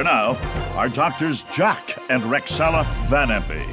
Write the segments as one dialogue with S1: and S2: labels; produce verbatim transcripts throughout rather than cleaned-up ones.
S1: Here now are Doctors Jack and Rexella Van Impe.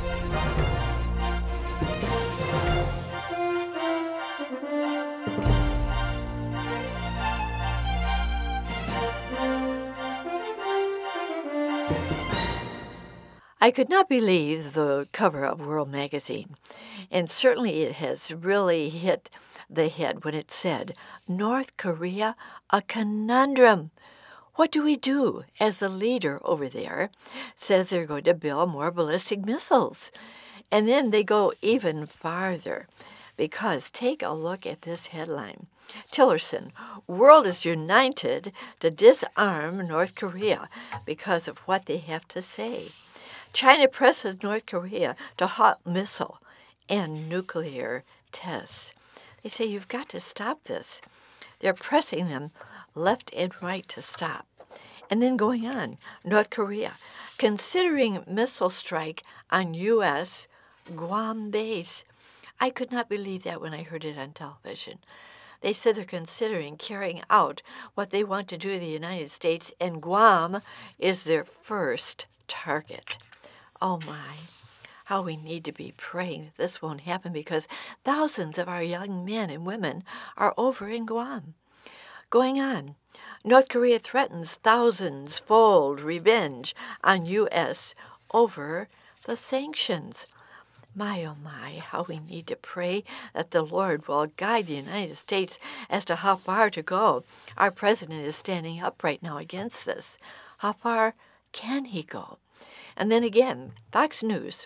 S2: I could not believe the cover of World Magazine, and certainly it has really hit the head when it said, North Korea, a conundrum. What do we do as the leader over there says they're going to build more ballistic missiles? And then they go even farther, because take a look at this headline. Tillerson, world is united to disarm North Korea because of what they have to say. China presses North Korea to halt missile and nuclear tests. They say you've got to stop this. They're pressing them left and right to stop. And then going on, North Korea, considering missile strike on U S Guam base. I could not believe that when I heard it on television. They said they're considering carrying out what they want to do in the United States, and Guam is their first target. Oh my, how we need to be praying that this won't happen, because thousands of our young men and women are over in Guam. Going on, North Korea threatens thousands-fold revenge on U S over the sanctions. My, oh my, how we need to pray that the Lord will guide the United States as to how far to go. Our president is standing up right now against this. How far can he go? And then again, Fox News.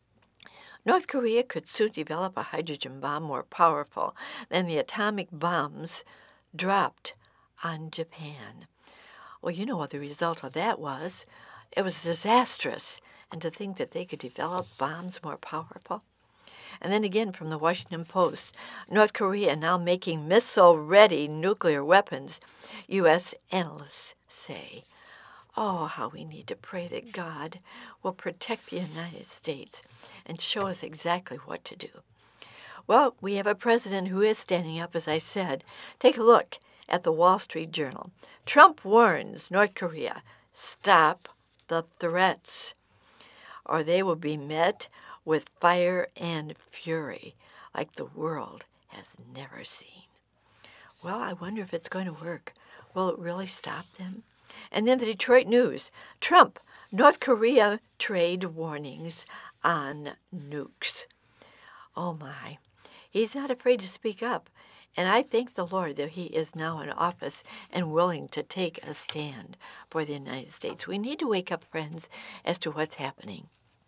S2: North Korea could soon develop a hydrogen bomb more powerful than the atomic bombs dropped on Japan. Well, you know what the result of that was. It was disastrous. And to think that they could develop bombs more powerful. And then again from the Washington Post, North Korea now making missile-ready nuclear weapons, U S analysts say. Oh, how we need to pray that God will protect the United States and show us exactly what to do. Well, we have a president who is standing up, as I said. Take a look at the Wall Street Journal. Trump warns North Korea, stop the threats, or they will be met with fire and fury like the world has never seen. Well, I wonder if it's going to work. Will it really stop them? And then the Detroit News. Trump, North Korea trade warnings on nukes. Oh my, he's not afraid to speak up. And I thank the Lord that he is now in office and willing to take a stand for the United States. We need to wake up, friends, as to what's happening.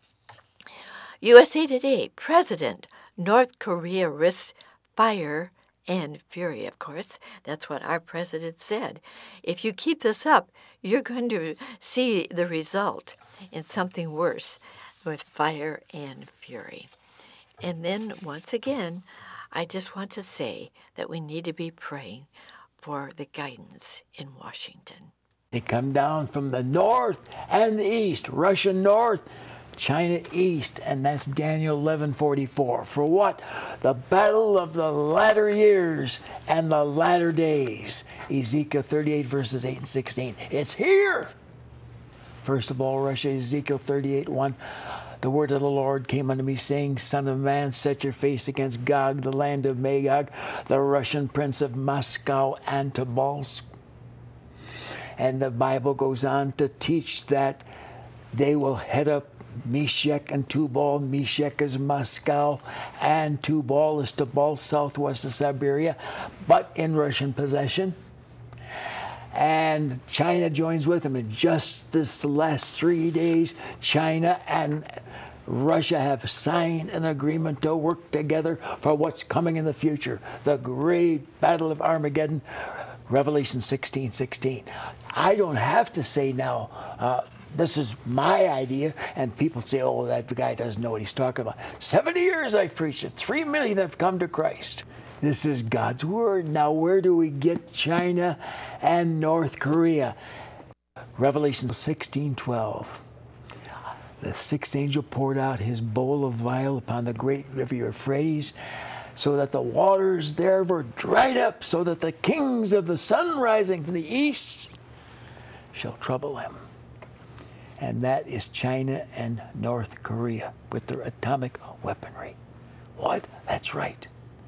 S2: U S A Today, President, North Korea risks fire and fury. Of course, that's what our president said. If you keep this up, you're going to see the result in something worse with fire and fury. And then, once again, I just want to say that we need to be praying for the guidance in Washington.
S3: They come down from the north and the east, Russia north, China east, and that's Daniel eleven forty-four. For what? The battle of the latter years and the latter days. Ezekiel thirty-eight, verses eight and sixteen. It's here. First of all, Russia, Ezekiel thirty-eight, one. The word of the Lord came unto me, saying, Son of man, set your face against Gog, the land of Magog, the Russian prince of Moscow and Tobolsk. And the Bible goes on to teach that they will head up Meshech and Tubal. Meshech is Moscow, and Tubal is Tobolsk, southwest of Siberia, but in Russian possession. And China joins with them. In just this last three days, China and Russia have signed an agreement to work together for what's coming in the future. The great battle of Armageddon, Revelation sixteen sixteen. I don't have to say now, uh, this is my idea, and people say, oh, that guy doesn't know what he's talking about. seventy years I've preached it. Three million have come to Christ. This is God's word. Now, where do we get China and North Korea? Revelation sixteen twelve. The sixth angel poured out his bowl of vial upon the great river Euphrates, so that the waters there were dried up, so that the kings of the sun rising from the east shall trouble him. and that is China and North Korea with their atomic weaponry. What? That's right.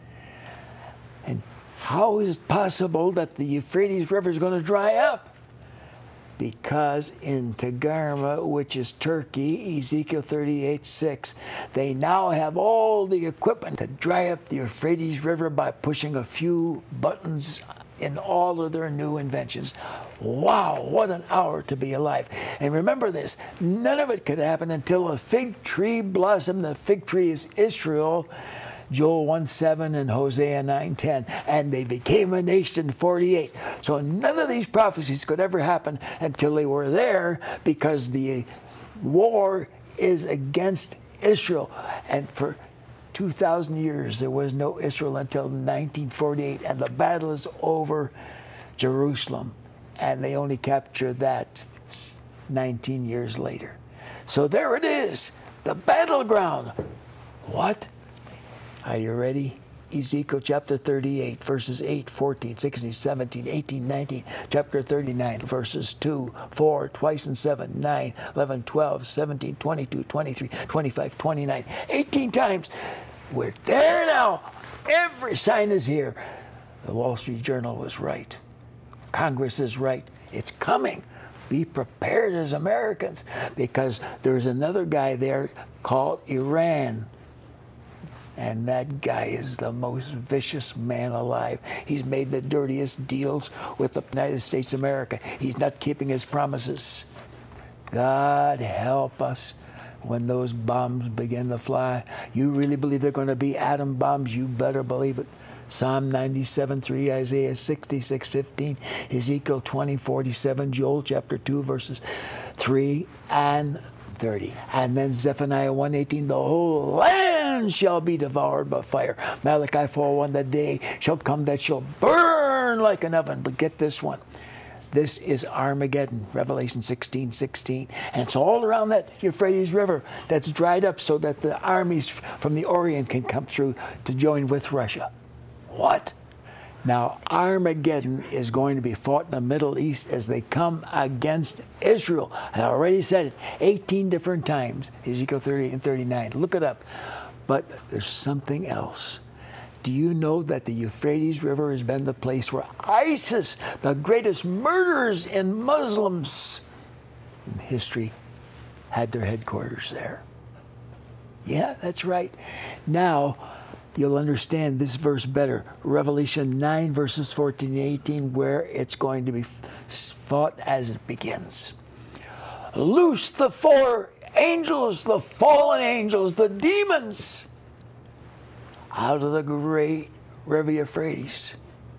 S3: And how is it possible that the Euphrates River is going to dry up? Because in Tagarma, which is Turkey, Ezekiel thirty-eight six, they now have all the equipment to dry up the Euphrates River by pushing a few buttons in all of their new inventions. Wow, what an hour to be alive. And remember this, none of it could happen until a fig tree blossomed. The fig tree is Israel, Joel one seven and Hosea nine ten, and they became a nation in forty-eight. So none of these prophecies could ever happen until they were there, because the war is against Israel. And for two thousand years there was no Israel until nineteen forty-eight, and the battle is over Jerusalem, and they only captured that nineteen years later. So there it is, the battleground. What? Are you ready? Ezekiel chapter thirty-eight, verses eight, fourteen, sixteen, seventeen, eighteen, nineteen, chapter thirty-nine, verses two, four, twice and seven, nine, eleven, twelve, seventeen, twenty-two, twenty-three, twenty-five, twenty-nine, eighteen times. We're there now. Every sign is here. The Wall Street Journal was right. Congress is right. It's coming. Be prepared as Americans, because there's another guy there called Iran. And that guy is the most vicious man alive. He's made the dirtiest deals with the United States of America. He's not keeping his promises. God help us when those bombs begin to fly. You really believe they're going to be atom bombs? You better believe it. Psalm ninety-seven three, Isaiah sixty-six fifteen, Ezekiel twenty forty-seven, Joel chapter two, verses three and thirty. And then Zephaniah one eighteen, the whole land shall be devoured by fire. Malachi four one, the day shall come that shall burn like an oven. But get this one. This is Armageddon, Revelation sixteen sixteen. And it's all around that Euphrates River that's dried up so that the armies from the Orient can come through to join with Russia. What? Now, Armageddon is going to be fought in the Middle East as they come against Israel. I already said it eighteen different times, Ezekiel thirty and thirty-nine. Look it up. But there's something else. Do you know that the Euphrates River has been the place where ISIS, the greatest murderers in Muslims in history, had their headquarters there? Yeah, that's right. Now, you'll understand this verse better. Revelation nine, verses fourteen and eighteen, where it's going to be fought as it begins. Loose the four angels, the fallen angels, the demons, out of the great river Euphrates.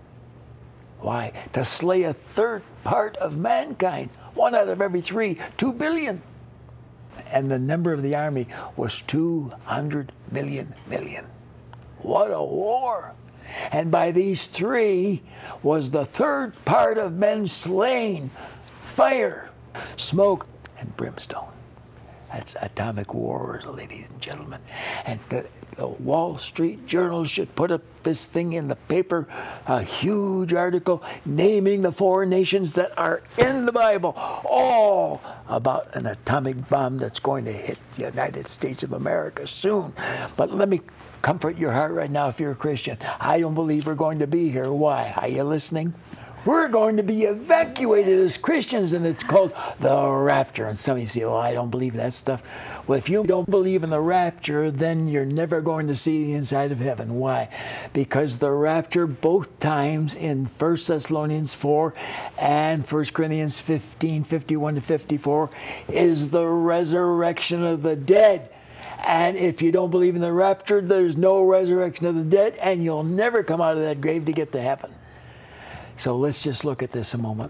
S3: Why? To slay a third part of mankind. One out of every three, two billion. And the number of the army was two hundred million million. What a war. And by these three was the third part of men slain. Fire, smoke, and brimstone. That's atomic war, ladies and gentlemen. And the, the Wall Street Journal should put up this thing in the paper, a huge article naming the four nations that are in the Bible, all about an atomic bomb that's going to hit the United States of America soon. But let me comfort your heart right now if you're a Christian. I don't believe we're going to be here. Why? Are you listening? We're going to be evacuated as Christians, and it's called the rapture. And some of you say, well, I don't believe that stuff. Well, if you don't believe in the rapture, then you're never going to see the inside of heaven. Why? Because the rapture, both times in First Thessalonians four and First Corinthians fifteen, fifty-one to fifty-four, is the resurrection of the dead. And if you don't believe in the rapture, there's no resurrection of the dead, and you'll never come out of that grave to get to heaven. So let's just look at this a moment.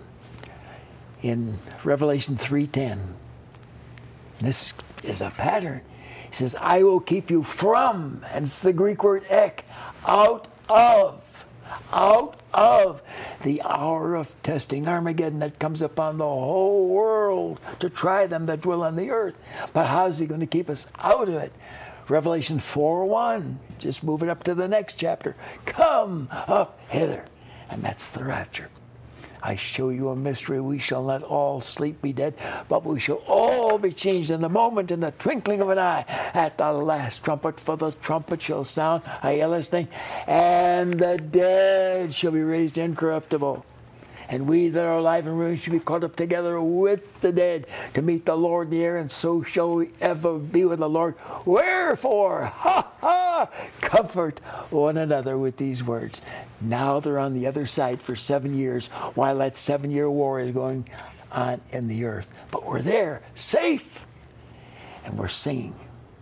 S3: In Revelation three ten, this is a pattern. He says, I will keep you from, and it's the Greek word ek, out of, out of the hour of testing, Armageddon, that comes upon the whole world to try them that dwell on the earth. But how's he going to keep us out of it? Revelation four one, just move it up to the next chapter. Come up hither. And that's the rapture. I show you a mystery. We shall not all sleep be dead, but we shall all be changed in a moment, in the twinkling of an eye, at the last trumpet. For the trumpet shall sound. Are you listening? And the dead shall be raised incorruptible. And we that are alive and remain shall be caught up together with the dead to meet the Lord in the air, and so shall we ever be with the Lord. Wherefore, ha ha, comfort one another with these words. Now they're on the other side for seven years, while that seven-year war is going on in the earth. But we're there, safe, and we're singing.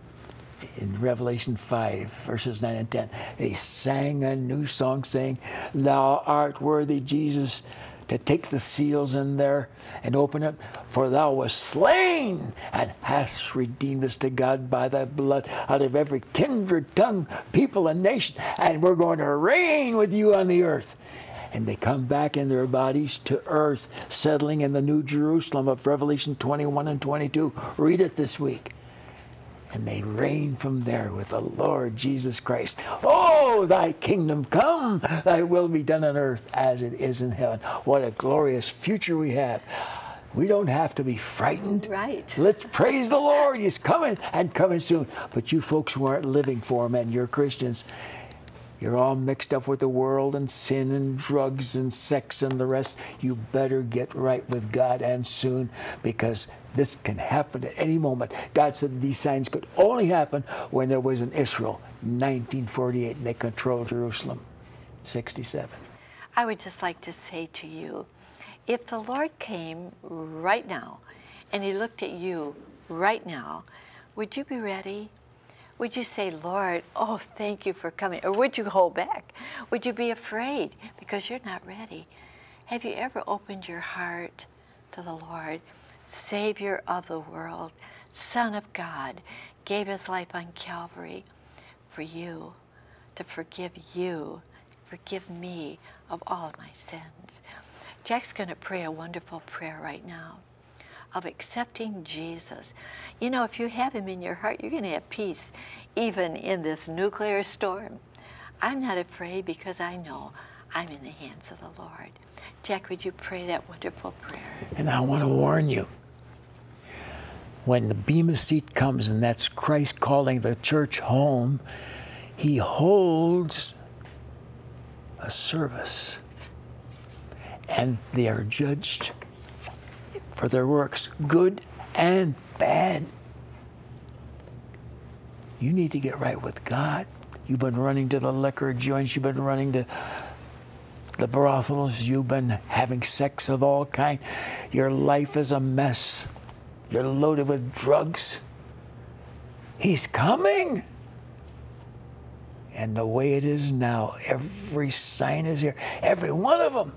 S3: In Revelation five, verses nine and ten, they sang a new song saying, Thou art worthy, Jesus, to take the seals in there and open it, for thou wast slain and hast redeemed us to God by thy blood out of every kindred, tongue, people, and nation, and we're going to reign with you on the earth. And they come back in their bodies to earth, settling in the New Jerusalem of Revelation twenty-one and twenty-two. Read it this week. And they reign from there with the Lord Jesus Christ. Oh, thy kingdom come, thy will be done on earth as it is in heaven. What a glorious future we have. We don't have to be frightened.
S2: Right.
S3: Let's praise the Lord. He's coming and coming soon. But you folks who aren't living for him, and you're Christians, you're all mixed up with the world and sin and drugs and sex and the rest. You better get right with God, and soon, because this can happen at any moment. God said these signs could only happen when there was an Israel, nineteen forty-eight, and they controlled Jerusalem, sixty-seven.
S2: I would just like to say to you, if the Lord came right now and he looked at you right now, would you be ready? Would you say, Lord, oh, thank you for coming? Or would you hold back? Would you be afraid because you're not ready? Have you ever opened your heart to the Lord, Savior of the world, Son of God, gave his life on Calvary for you, to forgive you, forgive me of all of my sins? Jack's going to pray a wonderful prayer right now of accepting Jesus. You know, if you have him in your heart, you're going to have peace, even in this nuclear storm. I'm not afraid because I know I'm in the hands of the Lord. Jack, would you pray that wonderful prayer?
S3: And I want to warn you, when the Bema seat comes, and that's Christ calling the church home, he holds a service, and they are judged for their works, good and bad. You need to get right with God. You've been running to the liquor joints. You've been running to the brothels. You've been having sex of all kind. Your life is a mess. You're loaded with drugs. He's coming. And the way it is now, every sign is here. Every one of them.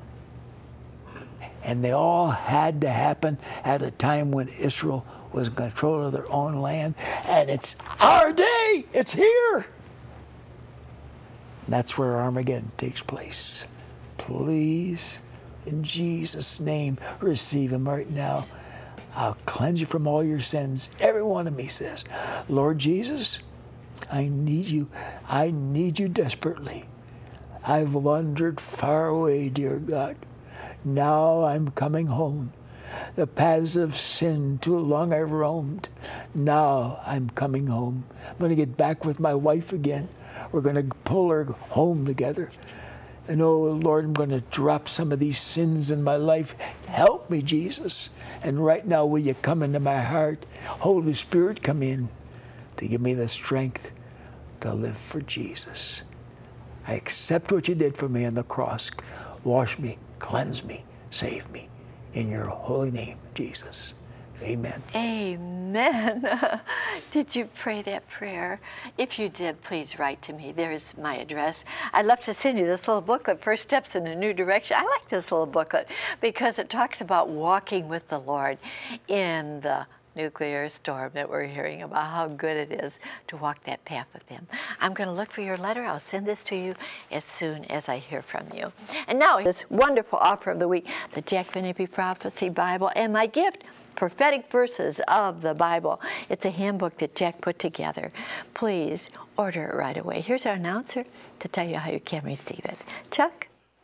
S3: And they all had to happen at a time when Israel was in control of their own land. And it's our day. It's here. And that's where Armageddon takes place. Please, in Jesus' name, receive him right now. I'll cleanse you from all your sins. Every one of me says, Lord Jesus, I need you. I need you desperately. I've wandered far away, dear God. Now I'm coming home. The paths of sin too long I've roamed. Now I'm coming home. I'm going to get back with my wife again. We're going to pull her home together. And oh, Lord, I'm going to drop some of these sins in my life. Help me, Jesus. And right now, will you come into my heart? Holy Spirit, come in to give me the strength to live for Jesus. I accept what you did for me on the cross. Wash me, cleanse me, save me. In your holy name, Jesus. Amen.
S2: Amen. Did you pray that prayer? If you did, please write to me. There's my address. I'd love to send you this little booklet, First Steps in a New Direction. I like this little booklet because it talks about walking with the Lord in the nuclear storm that we're hearing about, how good it is to walk that path with him. I'm going to look for your letter. I'll send this to you as soon as I hear from you. And now, this wonderful offer of the week, the Jack Van Impe Prophecy Bible, and my gift, Prophetic Verses of the Bible. It's a handbook that Jack put together. Please order it right away. Here's our announcer to tell you how you can receive it. Chuck?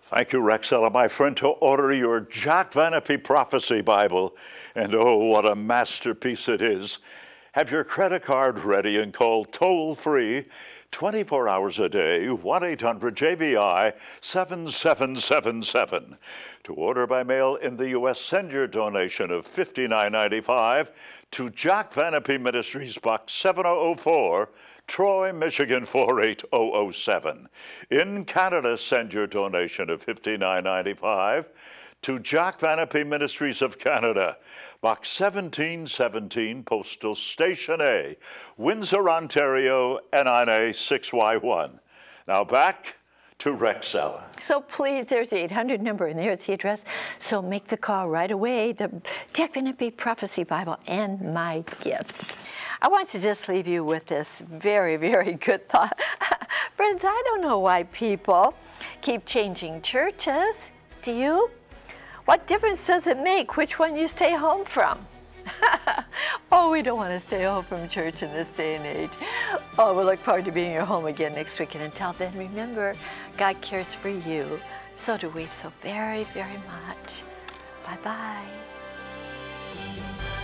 S1: Thank you, Rexella, my friend, to order your Jack Van Impe Prophecy Bible. And oh, what a masterpiece it is. Have your credit card ready and call toll-free twenty-four hours a day, one eight hundred J V I seven seven seven seven. To order by mail in the U S, send your donation of fifty-nine ninety-five to Jack Van Impe Ministries, Box seven oh oh four, Troy, Michigan four eight oh oh seven. In Canada, send your donation of fifty-nine ninety-five to Jack Van Impe Ministries of Canada, Box seventeen seventeen, Postal Station A, Windsor, Ontario, N nine A six Y one. Now back to Rexella.
S2: So please, there's the eight hundred number and there's the address. So make the call right away. The Jack Van Impe Prophecy Bible and my gift. I want to just leave you with this very, very good thought. Friends, I don't know why people keep changing churches. Do you? What difference does it make which one you stay home from? Oh, we don't want to stay home from church in this day and age. Oh, we look forward to being your home again next week. And until then, remember, God cares for you. So do we so very, very much. Bye-bye.